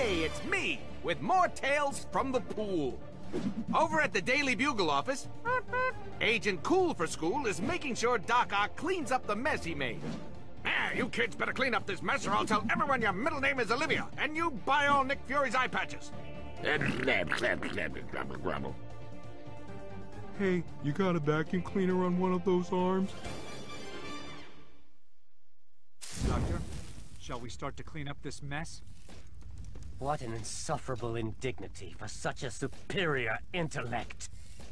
Hey, it's me, with more tales from the pool. Over at the Daily Bugle office, Agent Cool for School is making sure Doc Ock cleans up the mess he made. You kids better clean up this mess or I'll tell everyone your middle name is Olivia, and you buy all Nick Fury's eye patches. Hey, you got a vacuum cleaner on one of those arms? Doctor, shall we start to clean up this mess? What an insufferable indignity for such a superior intellect.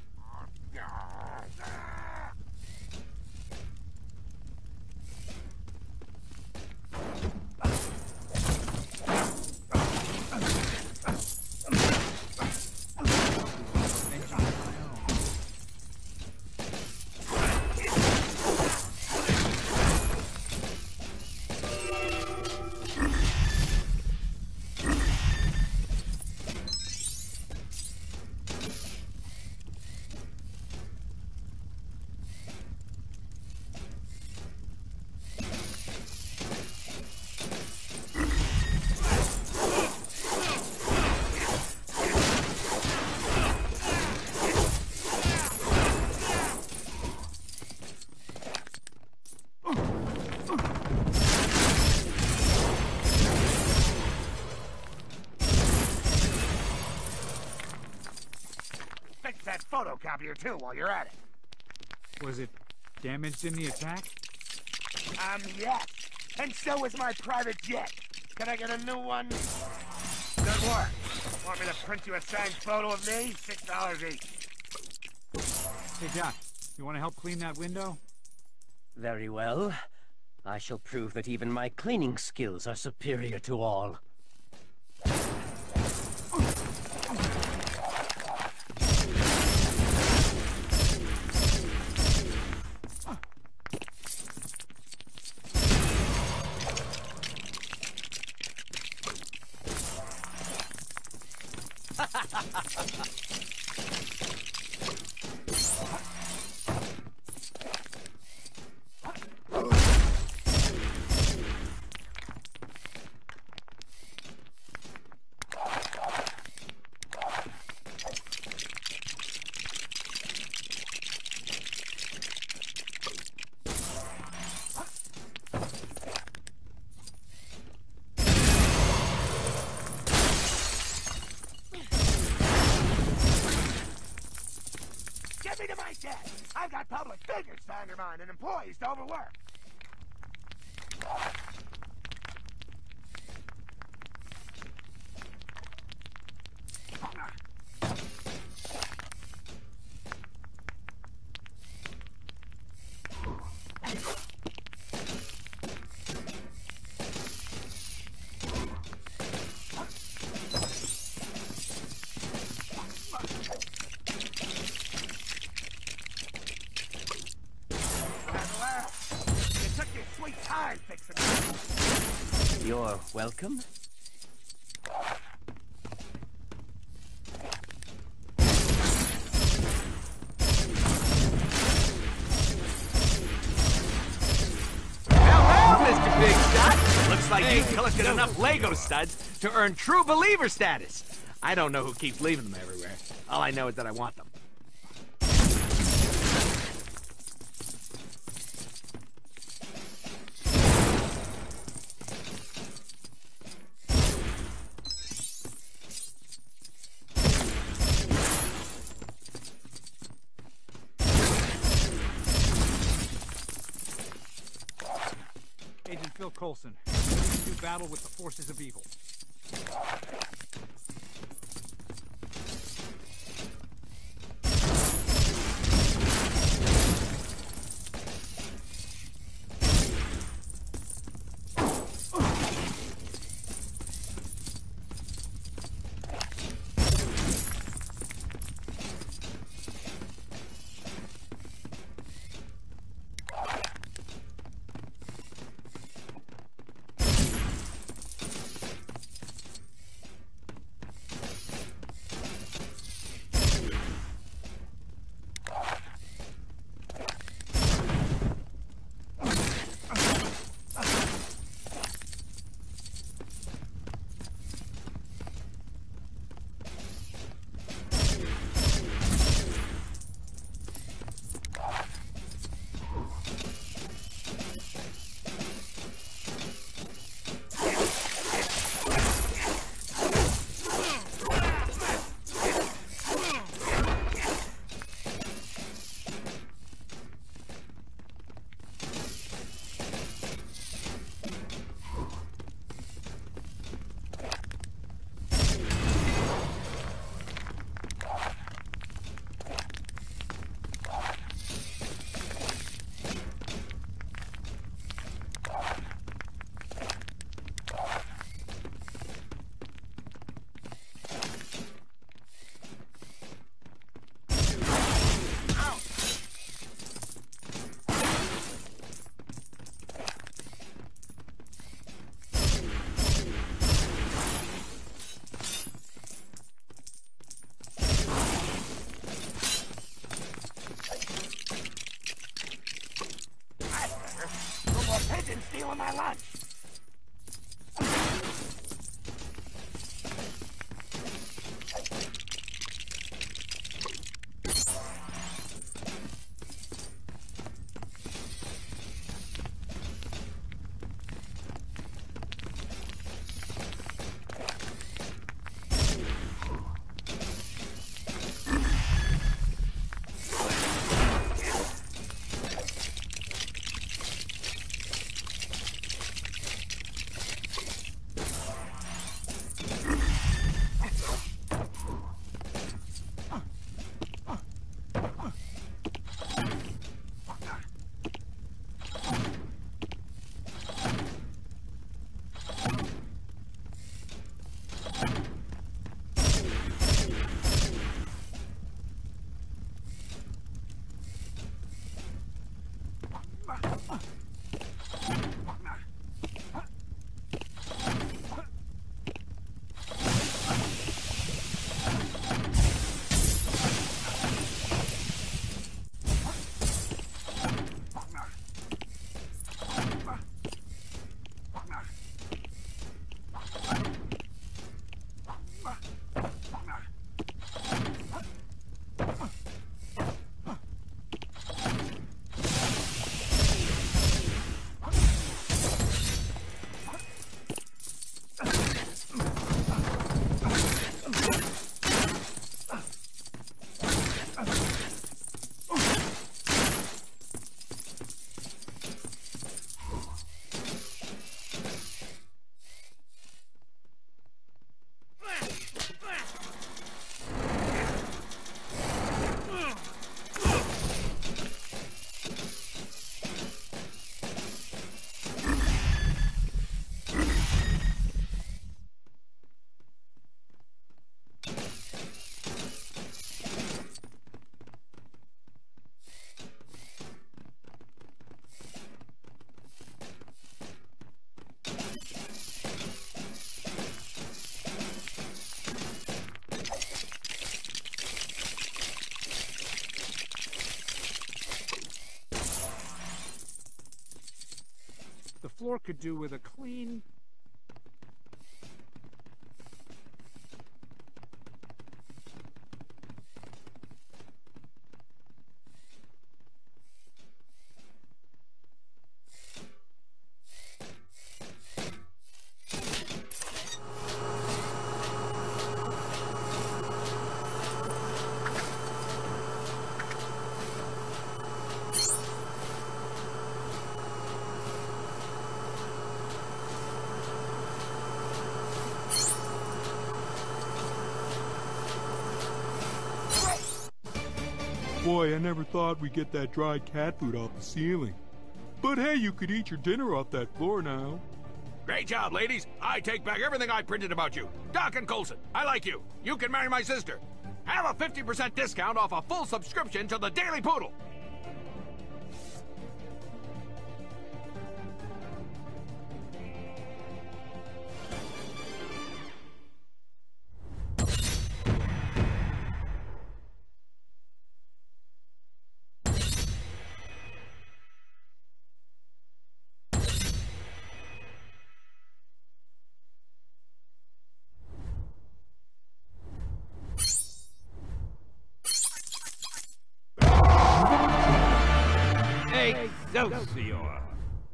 That photocopier too while you're at it. Was it damaged in the attack? Yes. And so was my private jet. Can I get a new one? Good work. Want me to print you a signed photo of me? $6 each. Hey, Doc, you want to help clean that window? Very well. I shall prove that even my cleaning skills are superior to all. Get me to my jet! I've got public figures to undermine and employees to overwork. You're welcome. Hello, Mr. Big Shot. Looks like you've collected enough Lego studs to earn true believer status. I don't know who keeps leaving them everywhere. All I know is that I want them. Agent Phil Coulson, ready to do battle with the forces of evil. my lunch. The floor could do with a clean... Boy, I never thought we'd get that dried cat food off the ceiling. But hey, you could eat your dinner off that floor now. Great job, ladies. I take back everything I printed about you. Doc and Coulson, I like you. You can marry my sister. Have a 50% discount off a full subscription to the Daily Poodle. Excelsior!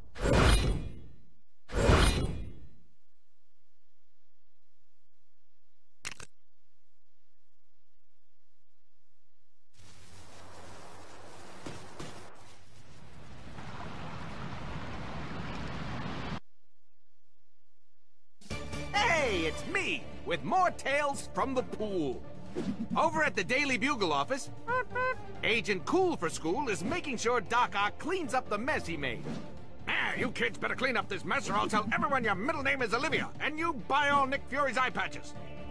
Hey, it's me, with more tales from the pool. Over at the Daily Bugle office, Agent Cool for School is making sure Doc Ock cleans up the mess he made. Ah, you kids better clean up this mess or I'll tell everyone your middle name is Olivia, and you buy all Nick Fury's eye patches.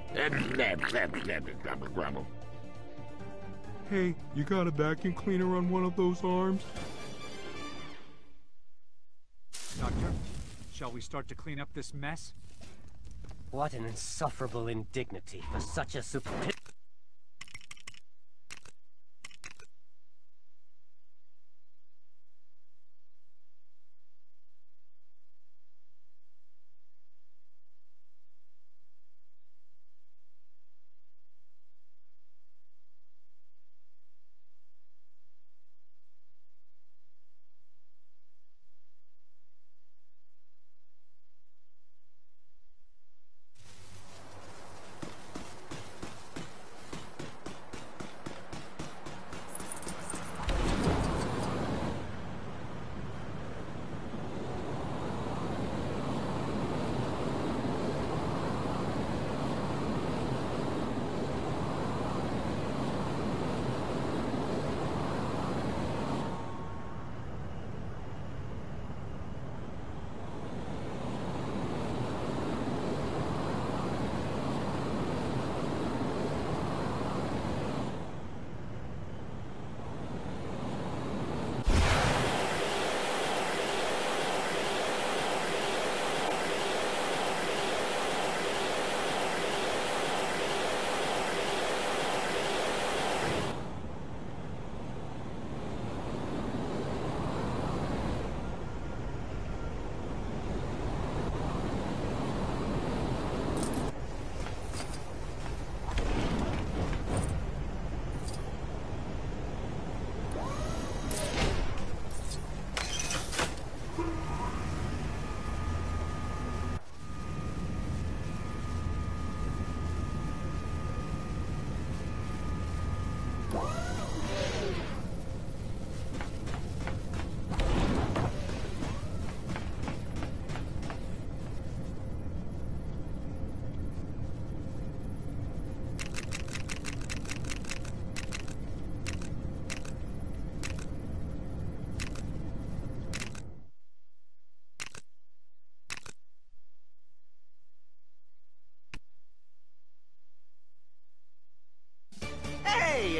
Hey, you got a vacuum cleaner on one of those arms? Doctor, shall we start to clean up this mess? What an insufferable indignity for such a superior...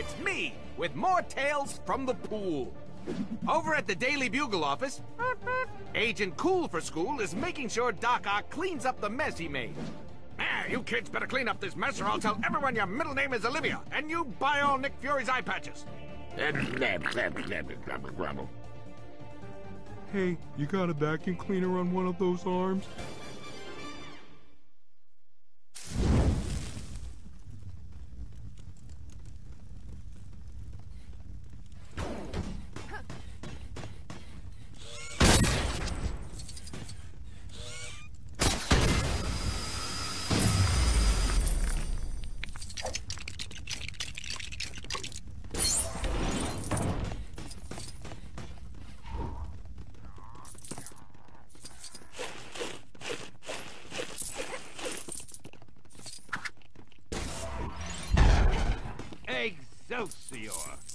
it's me, with more tales from the pool. Over at the Daily Bugle office, Agent Cool for School is making sure Doc Ock cleans up the mess he made. You kids better clean up this mess or I'll tell everyone your middle name is Olivia, and you buy all Nick Fury's eye patches. Hey, you got a vacuum cleaner on one of those arms? Excelsior!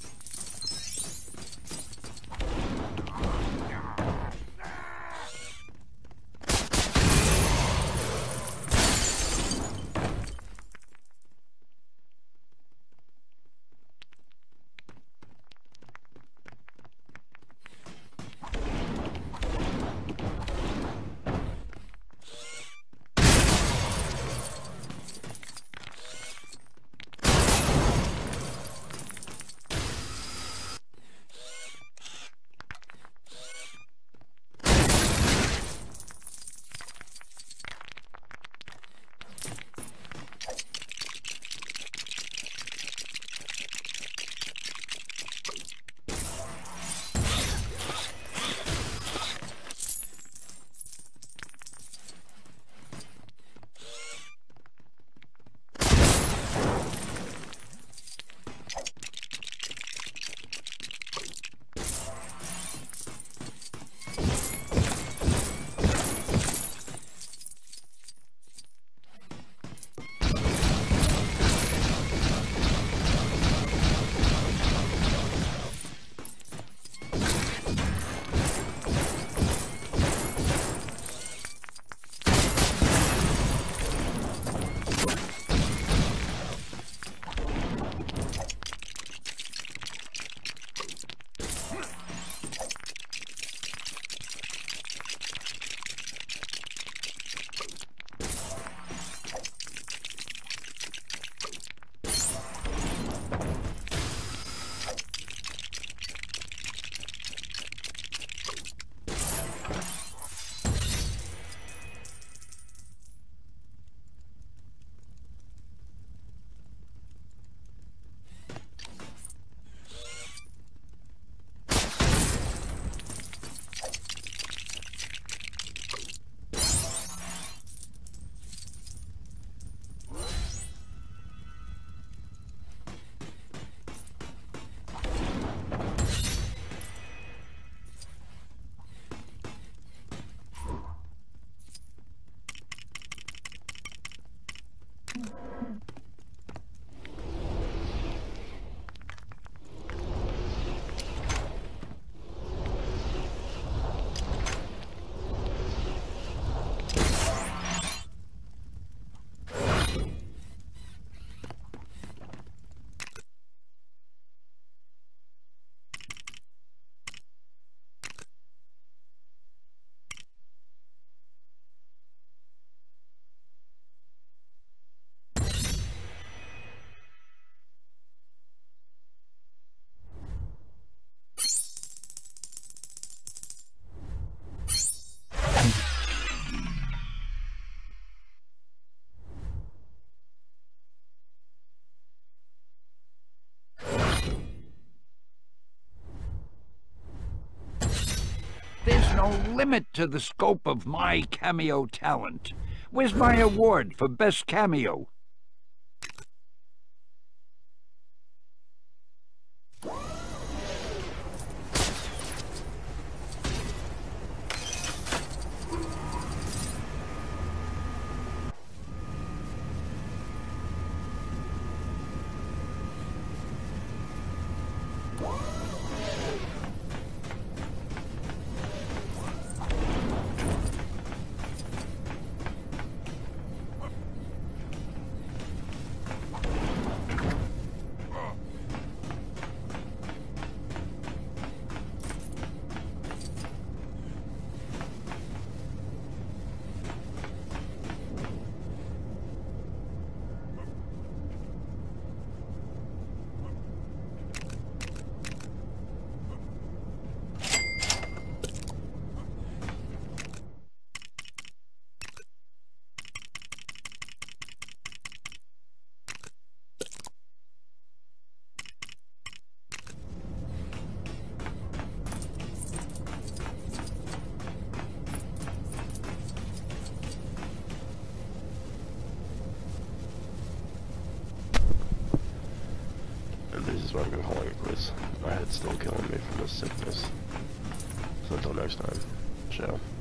There's no limit to the scope of my cameo talent. Where's my award for best cameo? so I'm gonna call it quits. My head's still killing me from this sickness. So until next time, ciao.